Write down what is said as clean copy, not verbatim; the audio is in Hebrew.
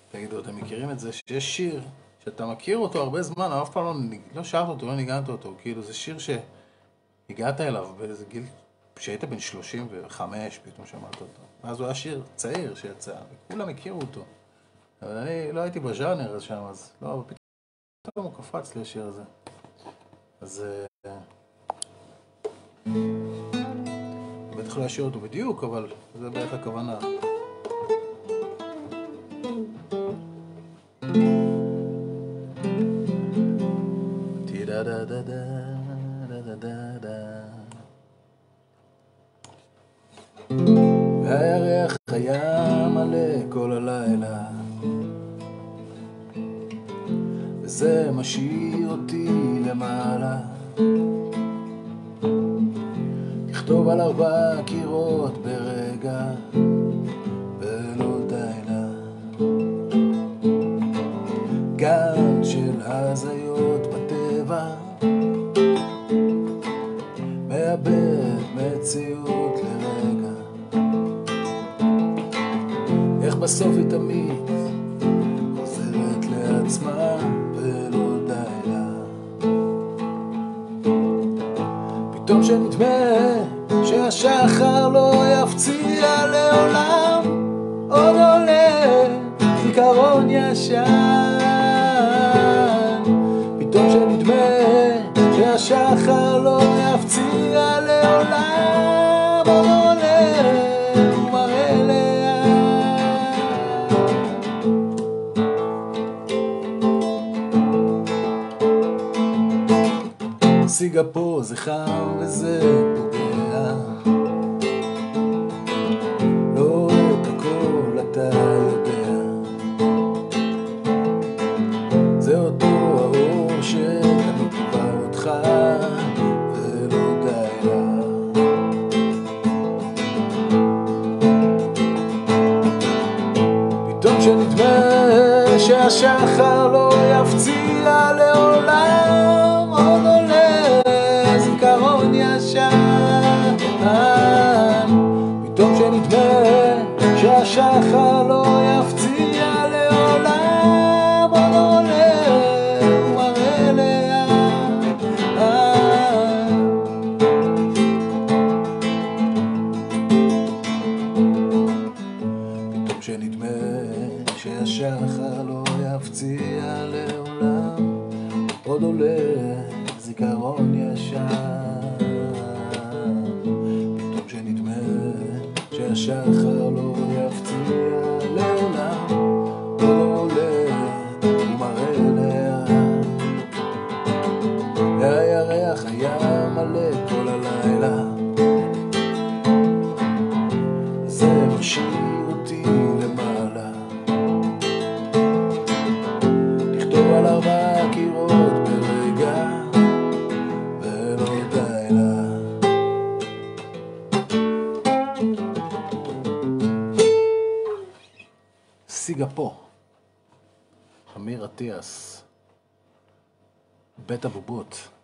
תגידו, אתם מכירים את זה שיש שיר שאתה מכיר אותו הרבה זמן, אבל אף פעם לא שרת אותו, לא ניגנת אותו, כאילו זה שיר שהגעת אליו באיזה גיל, כשהיית בן 35 פתאום שמעת אותו. אז הוא היה שיר צעיר שיצא, וכולם הכירו אותו. אבל אני לא הייתי בז'אנר אז שם, אז לא, אבל פתאום הוא קפץ לי השיר הזה. אז בטח לא אשאיר אותו בדיוק, אבל זה בערך הכוונה. והירח היה מלא כל הלילה, וזה משאיר אותי למעלה, לכתוב על 4 קירות ברגע ולא די לה. גן של הזיות בטבע, מאבד מציאות לרגע, איך בסוף היא תמיד חוזרת לעצמה ולא די לה. פתאום שנדמה שהשחר לא יפציע לעולם, עוד עולה זיכרון ישן. פתאום שנדמה שהשחר לא יפציע לעולם, עוד עולה ומראה לאן. סיגה פה זה חם וזה פוגע, לא את הכל אתה יודע, זה אותו האור שתמיד קובע אותך ולא די לה. פתאום שנדמה שהשחר לא יפציע לעולם, עוד עולה זיכרון ישן. פתאום שנדמה שהשחר לא יפציע לעולם, עוד עולה ומראה לאן. פתאום שנדמה שהשחר לא יפציע לעולם, עוד עולה זיכרון ישן. פתאום שנדמה שהשחר לא יפציע לעולם, עוד עולה ומראה לאן. והירח היה מלא כל הלילה, זה משאיר אותי למעלה, לכתוב על 4 קירות ברגע ולא די לה. סיגה פה, אמיר אטיאס, בית אבובות.